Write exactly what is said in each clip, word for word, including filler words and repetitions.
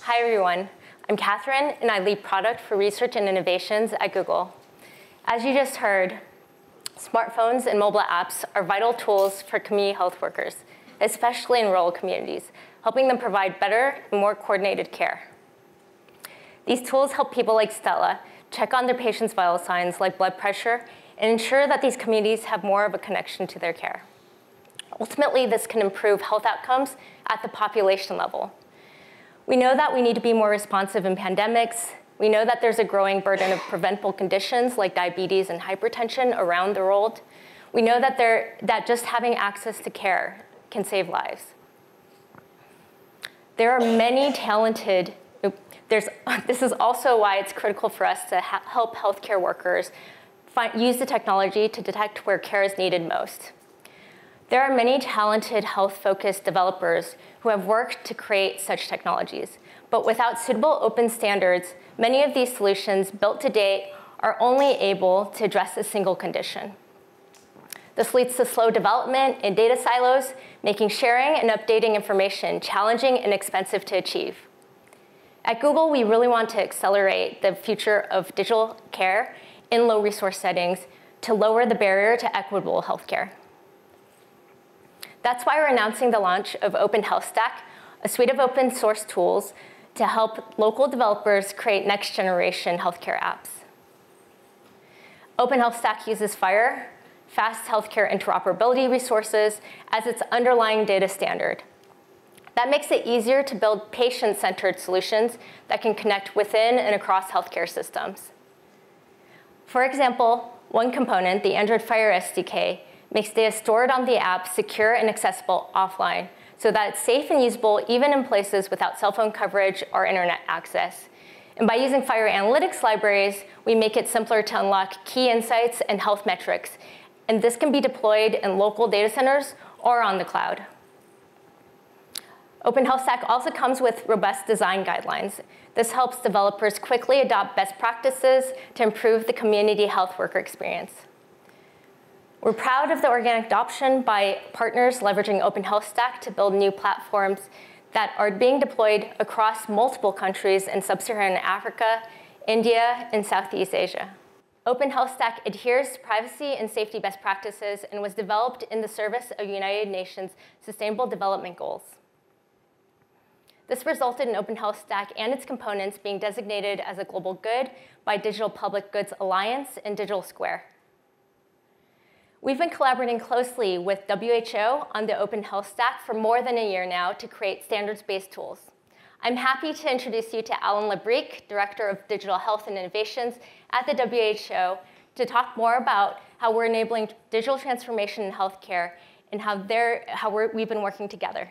Hi, everyone. I'm Katherine, and I lead product for research and innovations at Google. As you just heard, smartphones and mobile apps are vital tools for community health workers, especially in rural communities, helping them provide better and more coordinated care. These tools help people like Stella check on their patients' vital signs like blood pressure and ensure that these communities have more of a connection to their care. Ultimately, this can improve health outcomes at the population level. We know that we need to be more responsive in pandemics. We know that there's a growing burden of preventable conditions like diabetes and hypertension around the world. We know that, there, that just having access to care can save lives. There are many talented, there's, this is also why it's critical for us to ha help healthcare workers find, use the technology to detect where care is needed most. There are many talented health-focused developers who have worked to create such technologies, but without suitable open standards, many of these solutions built to date are only able to address a single condition. This leads to slow development in data silos, making sharing and updating information challenging and expensive to achieve. At Google, we really want to accelerate the future of digital care in low-resource settings to lower the barrier to equitable healthcare. That's why we're announcing the launch of Open Health Stack, a suite of open source tools to help local developers create next-generation healthcare apps. Open Health Stack uses FHIR, Fast Healthcare Interoperability Resources, as its underlying data standard. That makes it easier to build patient-centered solutions that can connect within and across healthcare systems. For example, one component, the Android FHIR S D K, makes data stored on the app secure and accessible offline so that it's safe and usable even in places without cell phone coverage or internet access. And by using FHIR analytics libraries, we make it simpler to unlock key insights and health metrics. And this can be deployed in local data centers or on the cloud. Open Health Stack also comes with robust design guidelines. This helps developers quickly adopt best practices to improve the community health worker experience. We're proud of the organic adoption by partners leveraging Open Health Stack to build new platforms that are being deployed across multiple countries in sub-Saharan Africa, India, and Southeast Asia. Open Health Stack adheres to privacy and safety best practices and was developed in the service of United Nations Sustainable Development Goals. This resulted in Open Health Stack and its components being designated as a global good by Digital Public Goods Alliance and Digital Square. We've been collaborating closely with W H O on the Open Health Stack for more than a year now to create standards-based tools. I'm happy to introduce you to Alain Labrique, Director of Digital Health and Innovations at the W H O, to talk more about how we're enabling digital transformation in healthcare and how, they're, how we're, we've been working together.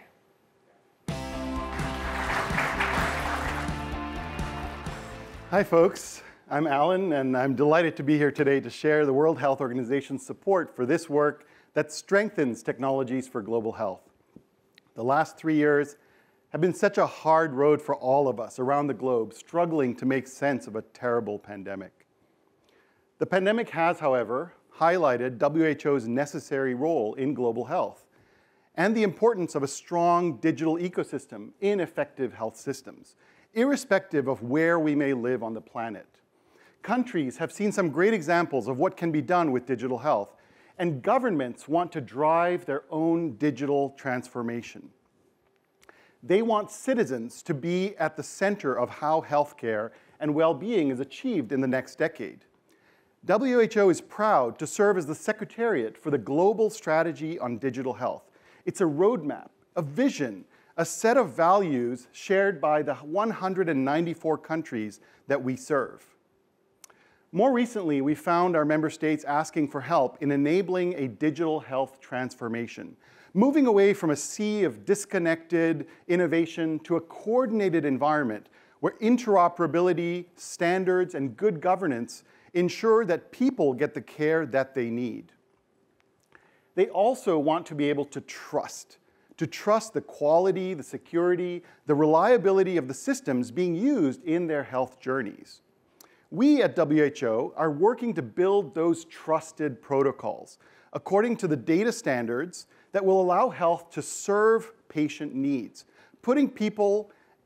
Hi, folks. I'm Alan, and I'm delighted to be here today to share the World Health Organization's support for this work that strengthens technologies for global health. The last three years have been such a hard road for all of us around the globe, struggling to make sense of a terrible pandemic. The pandemic has, however, highlighted W H O's necessary role in global health and the importance of a strong digital ecosystem in effective health systems, irrespective of where we may live on the planet. Countries have seen some great examples of what can be done with digital health, and governments want to drive their own digital transformation. They want citizens to be at the center of how healthcare and well-being is achieved in the next decade. W H O is proud to serve as the Secretariat for the Global Strategy on Digital Health. It's a roadmap, a vision, a set of values shared by the one hundred ninety-four countries that we serve. More recently, we found our member states asking for help in enabling a digital health transformation, moving away from a sea of disconnected innovation to a coordinated environment where interoperability, standards, and good governance ensure that people get the care that they need. They also want to be able to trust, to trust the quality, the security, the reliability of the systems being used in their health journeys. We at W H O are working to build those trusted protocols according to the data standards that will allow health to serve patient needs, putting people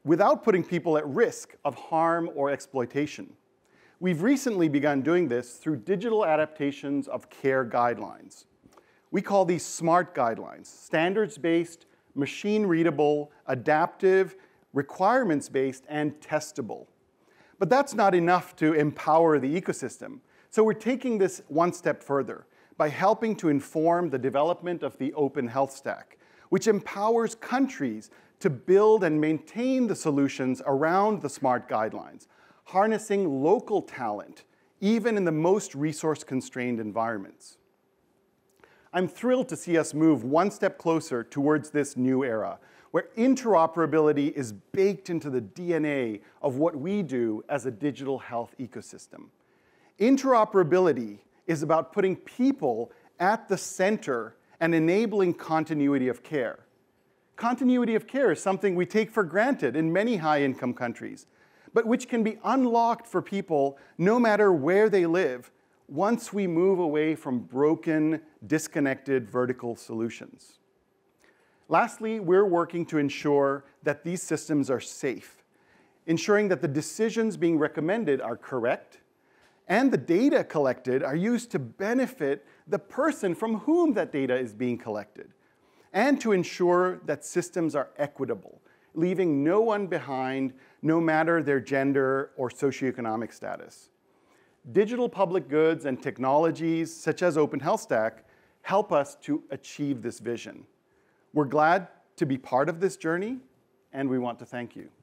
without putting people at risk of harm or exploitation. We've recently begun doing this through digital adaptations of care guidelines. We call these SMART guidelines, standards-based, machine-readable, adaptive, requirements-based, and testable. But that's not enough to empower the ecosystem. So we're taking this one step further by helping to inform the development of the open health stack, which empowers countries to build and maintain the solutions around the SMART guidelines, harnessing local talent, even in the most resource-constrained environments. I'm thrilled to see us move one step closer towards this new era, where interoperability is baked into the D N A of what we do as a digital health ecosystem. Interoperability is about putting people at the center and enabling continuity of care. Continuity of care is something we take for granted in many high-income countries, but which can be unlocked for people no matter where they live once we move away from broken, disconnected vertical solutions. Lastly, we're working to ensure that these systems are safe, ensuring that the decisions being recommended are correct, and the data collected are used to benefit the person from whom that data is being collected, and to ensure that systems are equitable, leaving no one behind, no matter their gender or socioeconomic status. Digital public goods and technologies, such as Open Health Stack, help us to achieve this vision. We're glad to be part of this journey, and we want to thank you.